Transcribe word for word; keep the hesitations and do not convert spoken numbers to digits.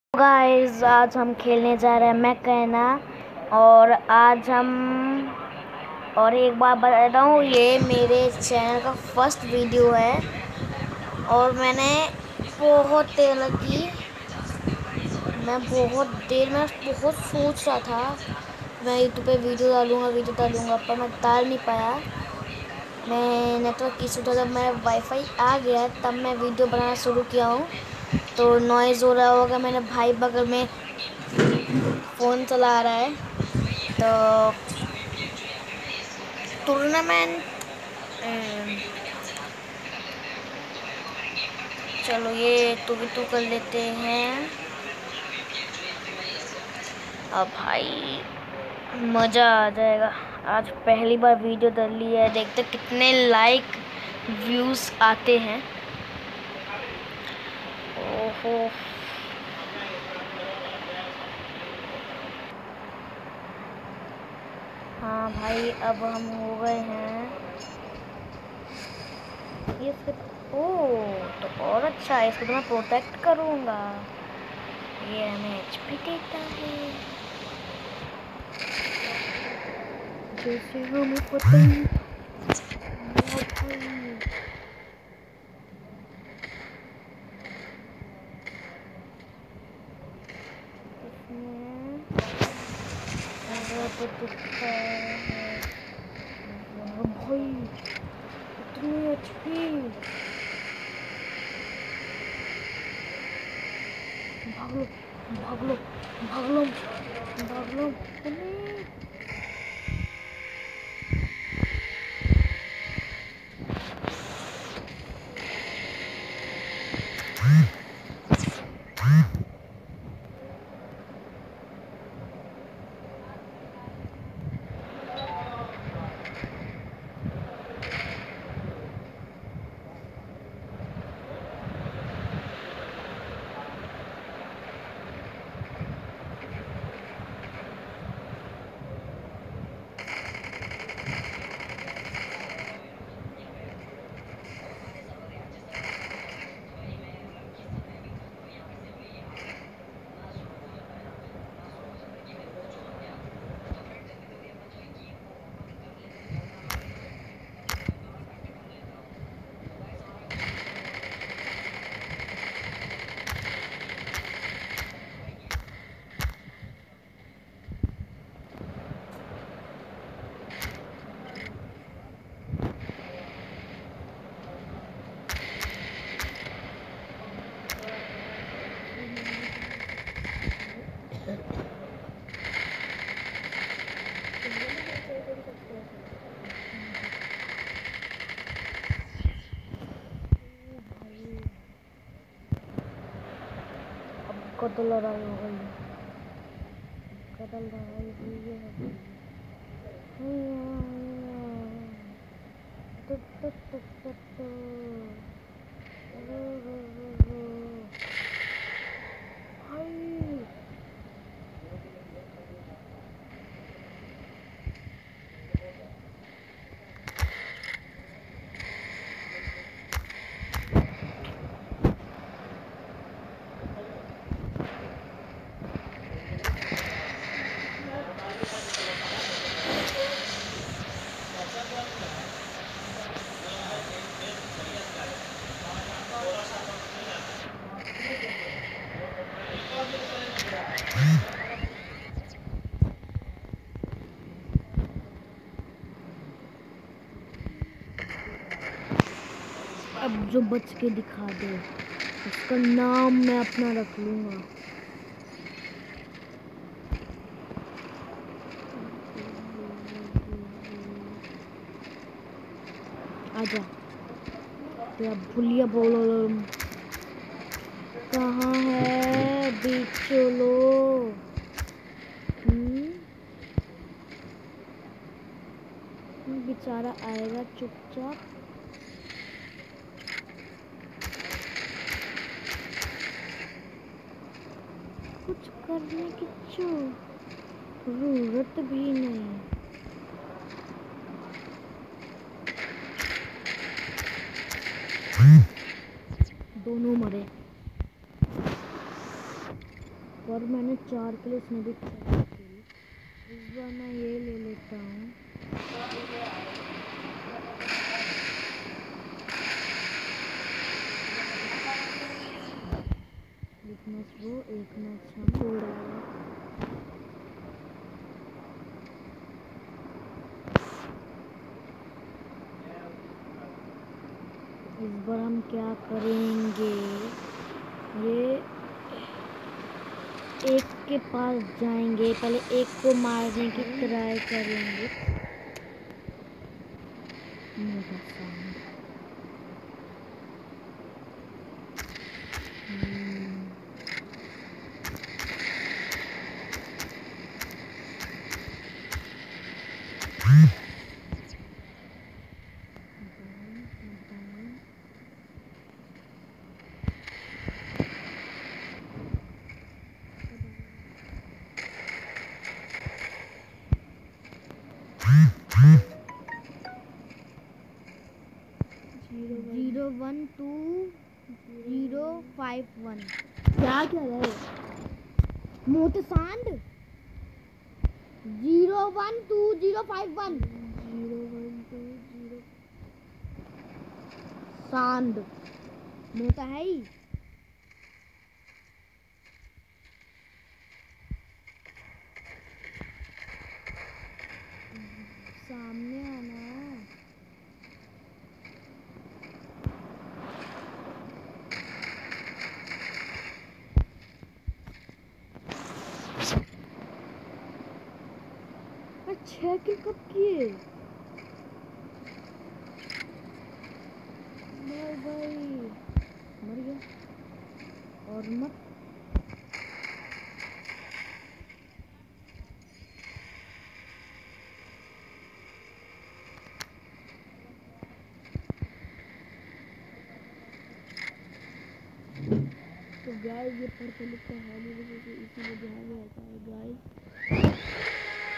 Guys, आज हम खेलने जा रहे हैं मैकेना। और आज हम और एक बार बता हूँ, ये मेरे चैनल का फर्स्ट वीडियो है और मैंने बहुत देर लगी। मैं बहुत देर में बहुत सोच रहा था मैं यूट्यूब पे वीडियो डालूँगा वीडियो डालूँगा पर मैं डाल नहीं पाया। मैं नेटवर्क इशू था, जब मेरा वाईफाई आ गया तब मैं वीडियो बनाना शुरू किया हूँ। तो नॉइज़ हो रहा होगा, मेरे भाई बगल में फ़ोन चला रहा है। तो टूर्नामेंट चलो ये टू बी टू कर लेते हैं। अब भाई मज़ा आ जाएगा। आज पहली बार वीडियो डाली है, देखते कितने लाइक व्यूज़ आते हैं। ओहो, हाँ भाई, अब हम हो गए हैं ये सिर्फ। ओह, तो और अच्छा है, इसको तो मैं प्रोटेक्ट करूँगा। ये हमें एचपी देता है, जैसे हमें पता ही तो दिखता है भाई इतनी एचपी। भाग लो भाग लो भाग लो भाग लो। कदल लड़ाई हो गई, कदल लड़ाई हुई है। तो, तो, तो, तो, तो। रो, रो, रो, रो। भाई अब जो बच के दिखा दे उसका नाम मैं अपना रख लूंगा। आजा तेरा भुलिया बोलो कहाँ है बिचोलो। बेचारा आएगा चुपचाप। कुछ करने की जरूरत भी नहीं। दोनों मरे। पर मैंने चार किलो इसमें भी खेली। इस बार मैं ये ले लेता हूँ। एक मैच वो, एक मैच हम उड़ाए। इस बार हम क्या करेंगे, ये एक के पास जाएंगे, पहले एक को मारने की ट्राई करेंगे। मेरा सामने zero one two zero five one. क्या क्या है मोटे सांड? Zero one two zero five one. Zero one two zero सांड मोटा है ही। सामने आना। छह किल कब किए? मर भाई, मर गया और मत। तो गाइस ये पर्पल लिखा है मेरे से, इसीलिए ध्यान में आता है गाइस।